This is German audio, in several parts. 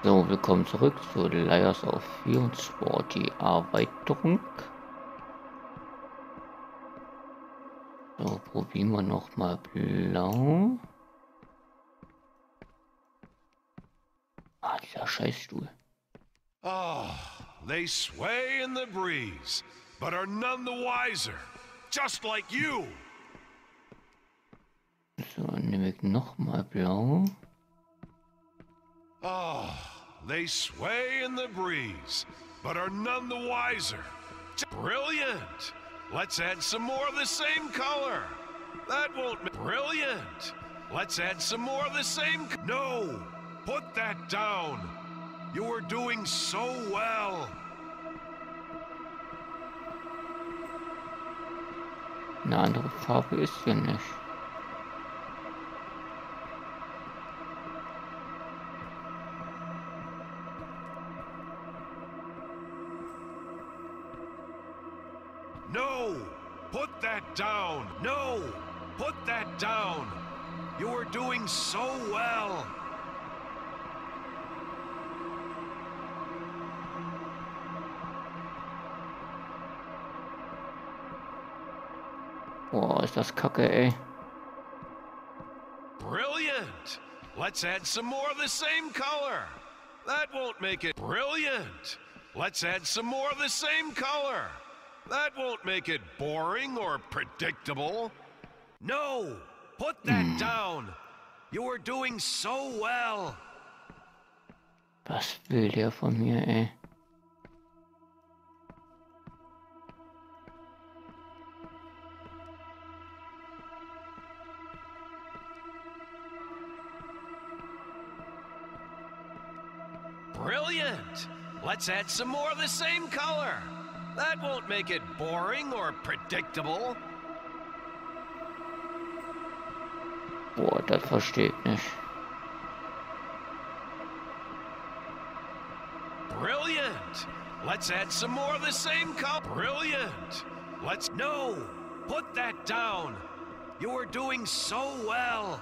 So, willkommen zurück zu Layers of Fear und Sword, die Erweiterung. So, probieren wir noch mal blau. Ah, dieser Scheißstuhl. Oh, they sway in the breeze, but are none the wiser, just like you. So, nehme ich noch mal blau. Oh, they sway in the breeze, but are none the wiser. Brilliant! Let's add some more of the same color. That won't be brilliant. Let's add some more of the same. No, put that down. You were doing so well. Eine andere Farbe ist hier nicht. No, put that down. No, put that down. You were doing so well. Boah, ist das kacke, ey. Brilliant! Let's add some more of the same color. That won't make it brilliant. Let's add some more of the same color. That won't make it boring or predictable. No, put that down. You were doing so well. Was will der von mir, ey? Brilliant! Let's add some more of the same color. That won't make it boring or predictable. Boah, das verstehe ich nicht. Brilliant! Let's add some more of the same color. Brilliant! Let's... No! Put that down! You were doing so well!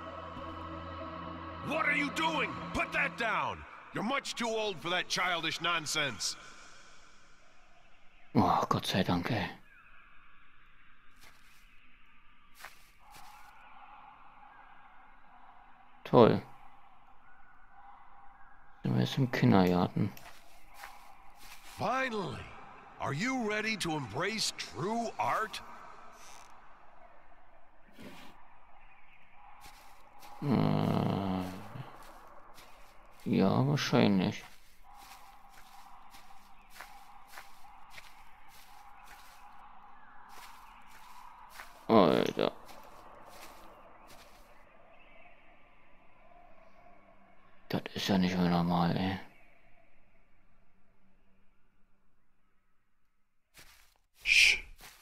What are you doing? Put that down! You're much too old for that childish nonsense. Oh, Gott sei Dank, ey. Toll. Sind wir jetzt im Kindergarten. Finally! Are you ready to embrace true art? Ja, wahrscheinlich. Alter. Das ist ja nicht mehr normal, ey. Shh.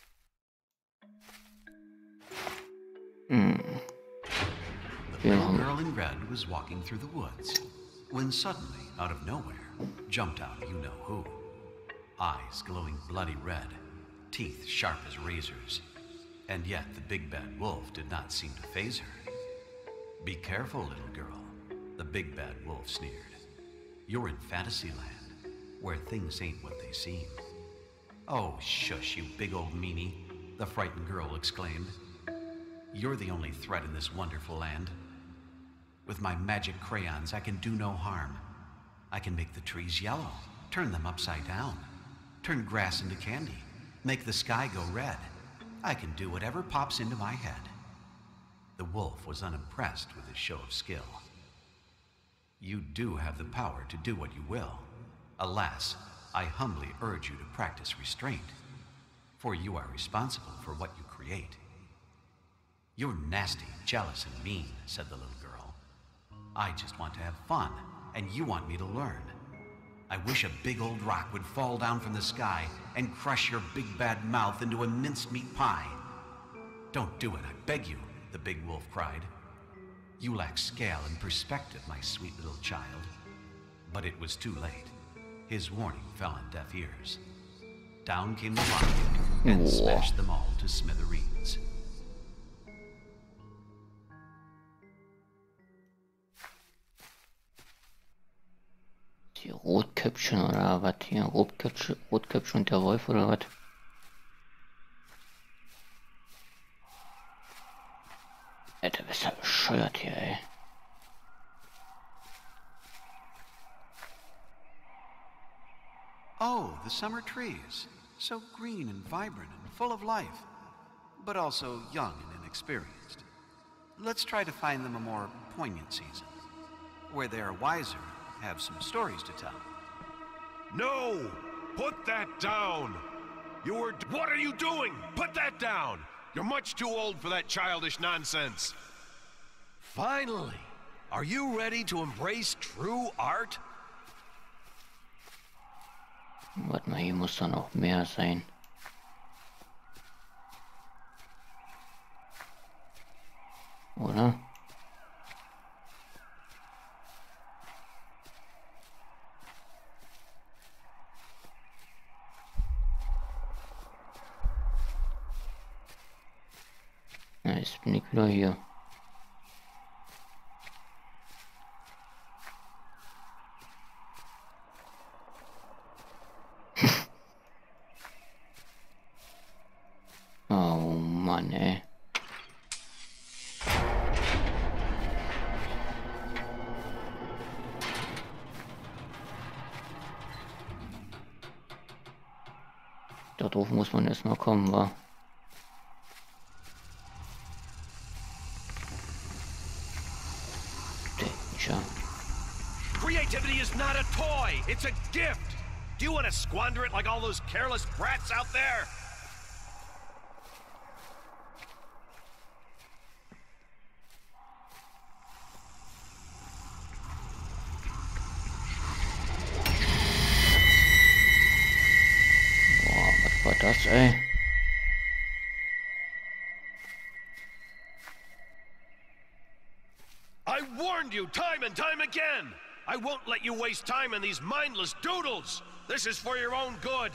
The little girl in red was walking through the woods when suddenly, out of nowhere, jumped out you-know-who. Eyes glowing bloody red, teeth sharp as razors. And yet the big bad wolf did not seem to faze her. "Be careful, little girl," the big bad wolf sneered. "You're in Fantasyland, where things ain't what they seem." "Oh, shush, you big old meanie," the frightened girl exclaimed. "You're the only threat in this wonderful land. With my magic crayons, I can do no harm. I can make the trees yellow, turn them upside down, turn grass into candy, make the sky go red. I can do whatever pops into my head." The wolf was unimpressed with his show of skill. "You do have the power to do what you will. Alas, I humbly urge you to practice restraint, for you are responsible for what you create." "You're nasty, jealous, and mean," said the little girl. "I just want to have fun, and you want me to learn. I wish a big old rock would fall down from the sky and crush your big bad mouth into a mincemeat pie." "Don't do it, I beg you," the big wolf cried. "You lack scale and perspective, my sweet little child." But it was too late. His warning fell on deaf ears. Down came the rock and smashed them all to smithereens. Die Rotkäppchen oder was hier? Rotkäppchen und der Wolf oder was? Alter, bist du bescheuert hier, ey. Oh, the summer trees. So green and vibrant and full of life, but also young and inexperienced. Let's try to find them a more poignant season, where they are wiser, have some stories to tell. No! Put that down! What are you doing? Put that down! You're much too old for that childish nonsense. Finally! Are you ready to embrace true art? Warte mal, hier muss doch noch mehr sein. Oder? Ja, jetzt bin ich wieder hier. Oh Mann, ey. Da drauf muss man erstmal kommen, wa? Danger. Creativity is not a toy, it's a gift! Do you want to squander it like all those careless brats out there? Boah, was war das, ey? I warned you time and time again! I won't let you waste time in these mindless doodles! This is for your own good!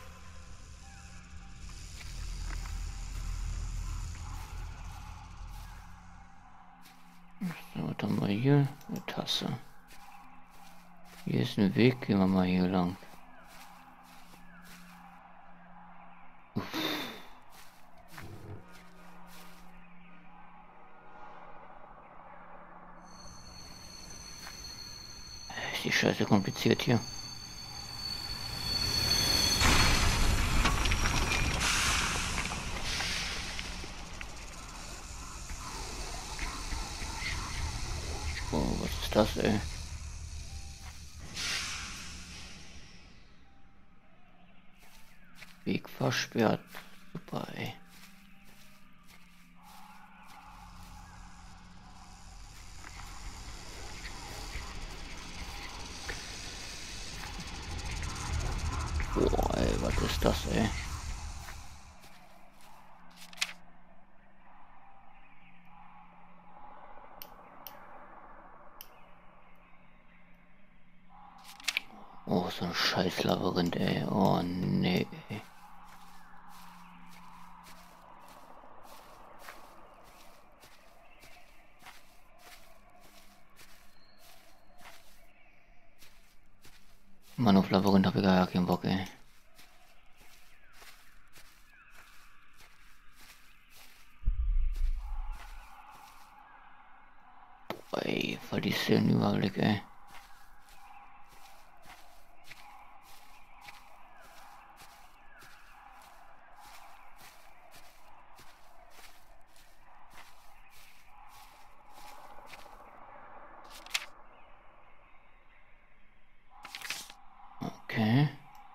So, was haben wir hier? Eine Tasse. Hier ist ein Weg, gehen wir mal hier lang. Ist die Scheiße kompliziert hier. Oh, was ist das, ey? Weg versperrt. Super, ey. Boah, ey, was ist das, ey? Oh, so ein scheiß Labyrinth, ey. Oh, nee. Mann, auf Labyrinth habe ich gar keinen Bock, ey. Boah, ey, verlierst du den Überblick, ey. Okay.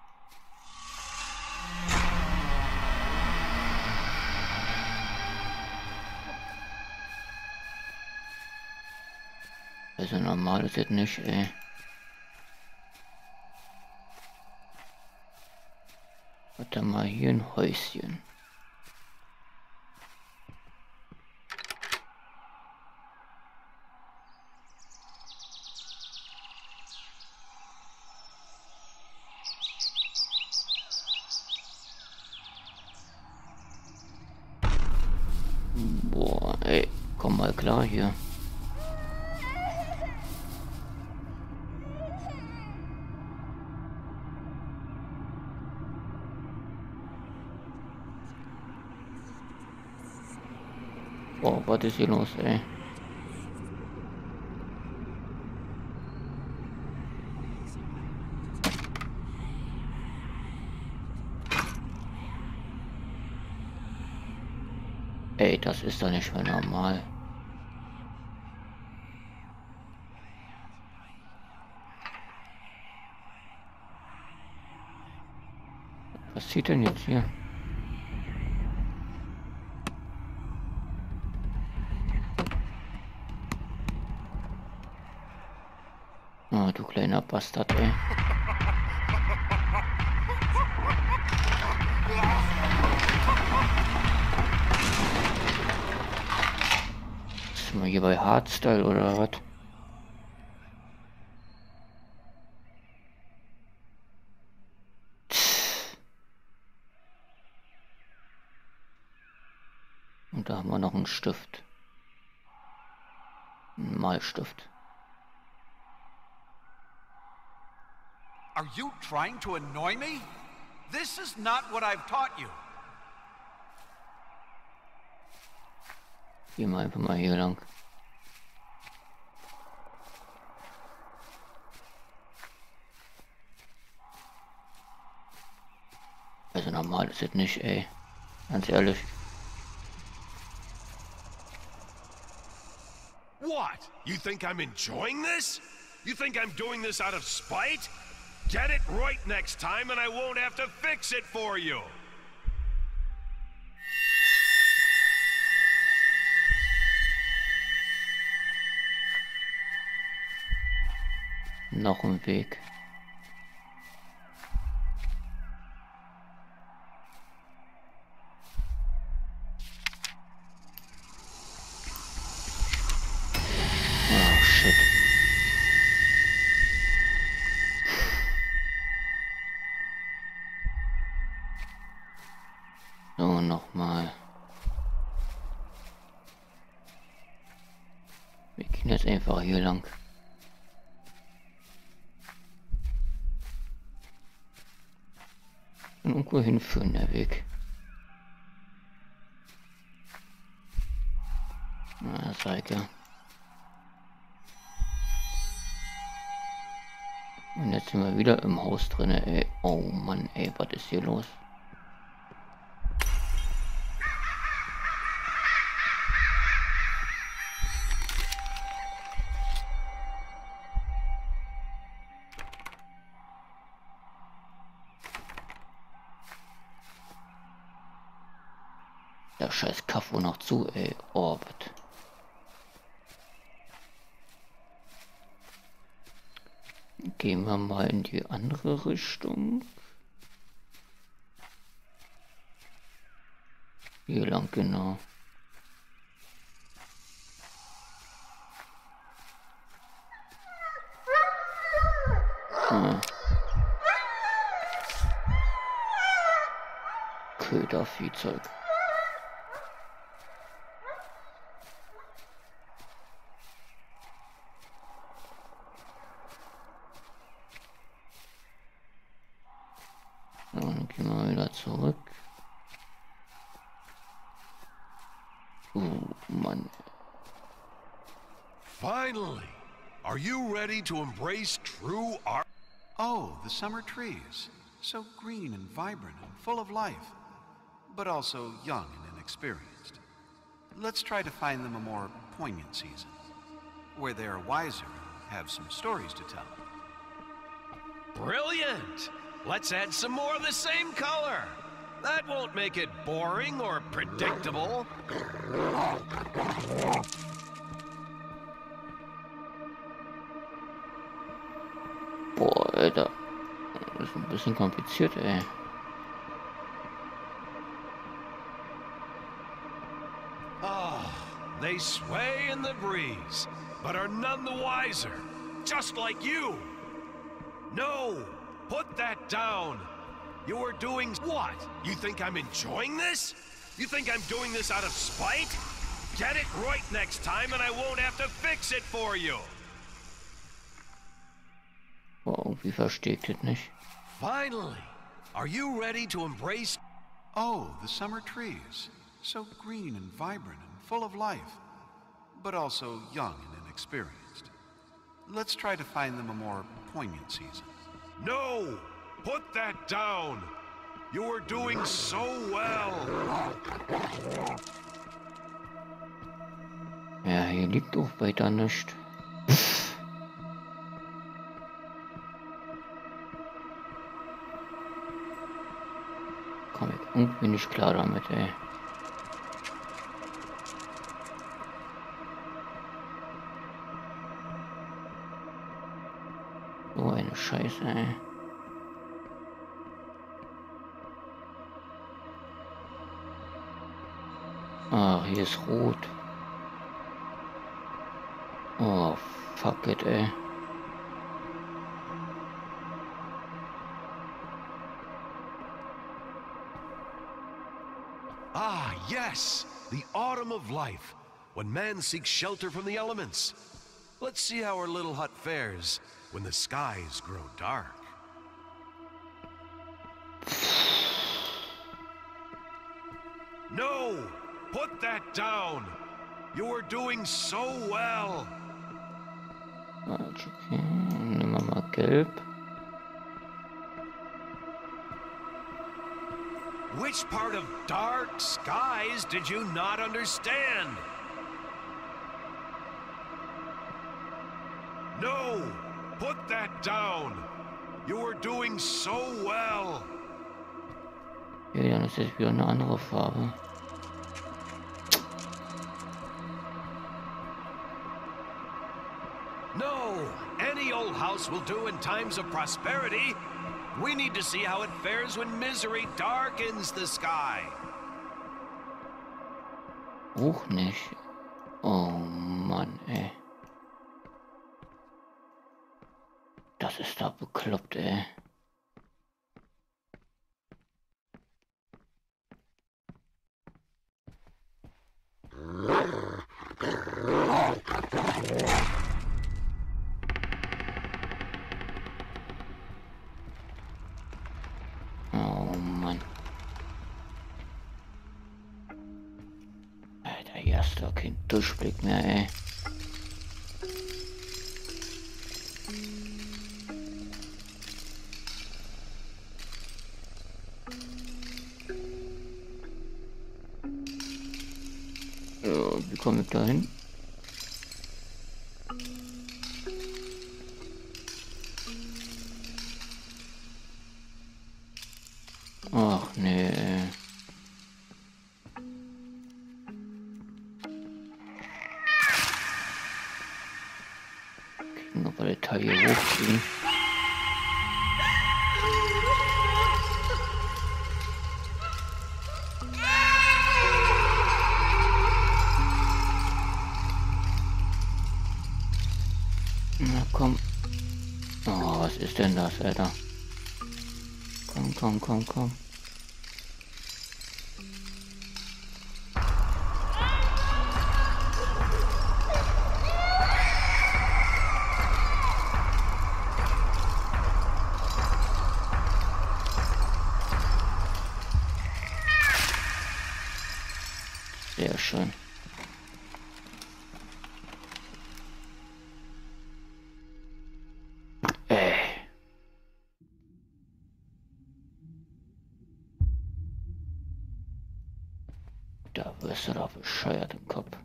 Also normal ist das nicht, ey. Warte mal, hier ein Häuschen. Boah, ey, komm mal klar hier. Boah, was ist hier los, ey? Ey, das ist doch nicht mehr normal. Was zieht denn jetzt hier? Ah, du kleiner Bastard, ey. Ist mal hier bei Hardstyle oder was? Und da haben wir noch einen Stift. Ein Malstift. Are you trying to annoy me? This is not what I've taught you. Gehen wir einfach mal hier lang. Also normal ist es nicht, ey. Ganz ehrlich. What? You think I'm enjoying this? You think I'm doing this out of spite? Get it right next time and I won't have to fix it for you. Noch ein Weg. Oh shit. So, nochmal. Wir gehen jetzt einfach hier lang. Und irgendwo hinführen, der Weg. Na, Seike. Und jetzt sind wir wieder im Haus drin, ey. Oh Mann, ey, was ist hier los? Der scheiß Kaffee noch zu, ey. Oh, was? Gehen wir mal in die andere Richtung. Hier lang, genau. Köderviehzeug. Dann gehen wir wieder zurück. Mann. Finally! Are you ready to embrace true art? Oh, the summer trees. So green and vibrant and full of life, but also young and inexperienced. Let's try to find them a more poignant season, where they're wiser and have some stories to tell. Brilliant! Let's add some more of the same color. That won't make it boring or predictable. Boah, Alter. Das ist ein bisschen kompliziert, ey. Oh, they sway in the breeze, but are none the wiser. Just like you. No, put that down. You are doing what? You think I'm enjoying this? You think I'm doing this out of spite? Get it right next time and I won't have to fix it for you. Boah, irgendwie verstehe ich das nicht. Finally, are you ready to embrace? Oh, the summer trees. So green and vibrant and full of life, but also young and inexperienced. Let's try to find them a more poignant season. No! Put that down! You were doing so well! Ja, hier liegt auch weiter nichts. Komm ich irgendwie nicht klar damit, ey. So eine Scheiße, ey. Ah, hier ist rot. Oh, fuck it, ey. Ah, yes! The autumn of life, when man seeks shelter from the elements. Let's see how our little hut fares when the skies grow dark. No! Put that down! You were doing so well! Okay, nehmen wir mal gelb. Which part of dark skies did you not understand? No! Put that down! You were doing so well! Ja, dann ist jetzt wieder eine andere Farbe. No! Any old house will do in times of prosperity. We need to see how it fares when misery darkens the sky. Auch nicht. Oh Mann, ey. Das ist da bekloppt, ey. Oh Mann. Alter, hier hast du keinen Durchblick mehr, ey. Wie komme ich da hin? Ach nee. Kriegen wir bei der Taille hochkriegen. Na komm. Oh, was ist denn das, Alter? Komm, komm, komm, komm. Sehr schön. Da wirst du doch bescheuert im Kopf.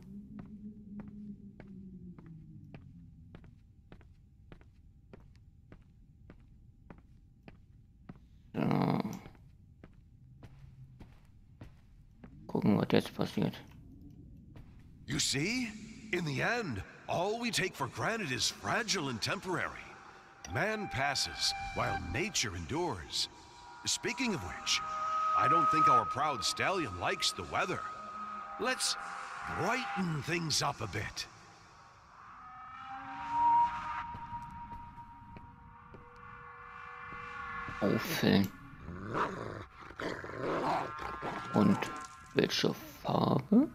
So. Gucken, was jetzt passiert. You see? In the end, all we take for granted is fragile and temporary. Man passes, while nature endures. Speaking of which, I don't think our proud stallion likes the weather. Let's brighten things up a bit. Auffüllen. Und welche Farbe?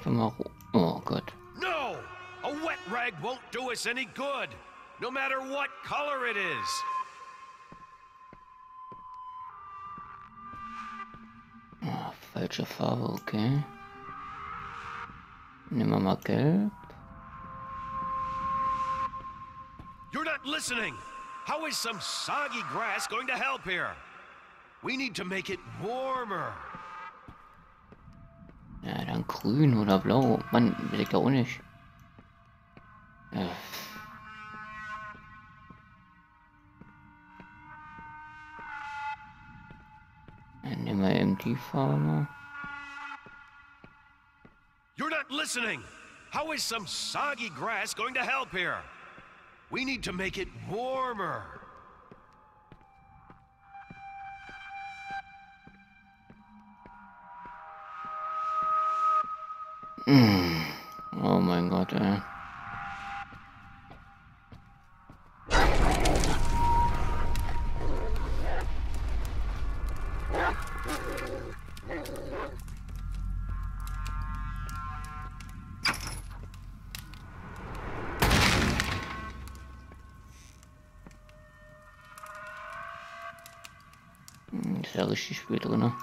doch mal... Oh Gott. No! A wet rag won't do us any good, no matter what color it is. Oh, falsche Farbe, okay. Nehmen wir mal gelb. You're not listening! How is some soggy grass going to help here? We need to make it warmer. Ja, dann grün oder blau. Mann, weiß ich ja auch nicht. Ja. Dann nehmen wir eben die Farbe mal. You're not listening! How is some soggy grass going to help here? We need to make it warmer. Oh mein Gott, ey. Ist ja richtig spät drin, ne?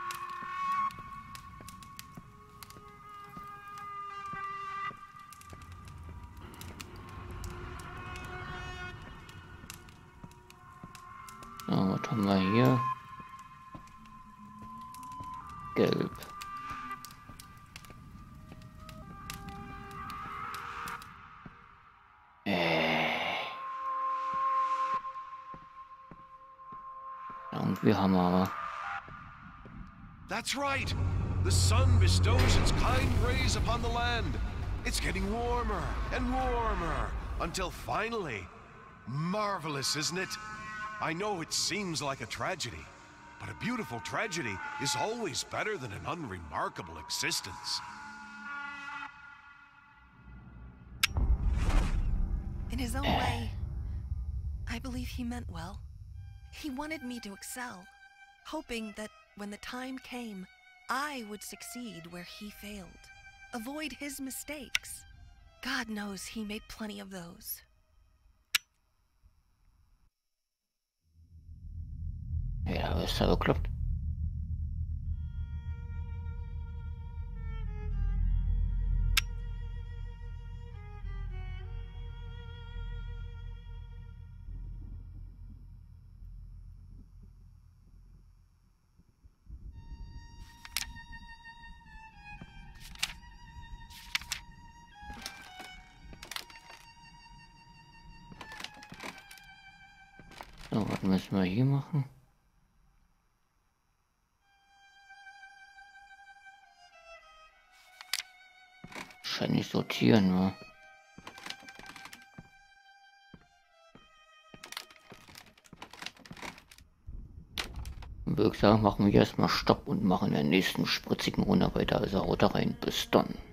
So, was haben wir hier? Gelb. Irgendwie haben wir aber. That's right! The sun bestows its kind rays upon the land. It's getting warmer and warmer until finally... Marvelous, isn't it? I know it seems like a tragedy, but a beautiful tragedy is always better than an unremarkable existence. In his own way, I believe he meant well. He wanted me to excel, hoping that when the time came, I would succeed where he failed, avoid his mistakes. God knows he made plenty of those. Ja, ist ja bekloppt. So, was müssen wir hier machen? Wahrscheinlich sortieren, wa? Würde ich sagen, machen wir erstmal Stopp und machen in der nächsten spritzigen Runde weiter. Also haut rein, bis dann.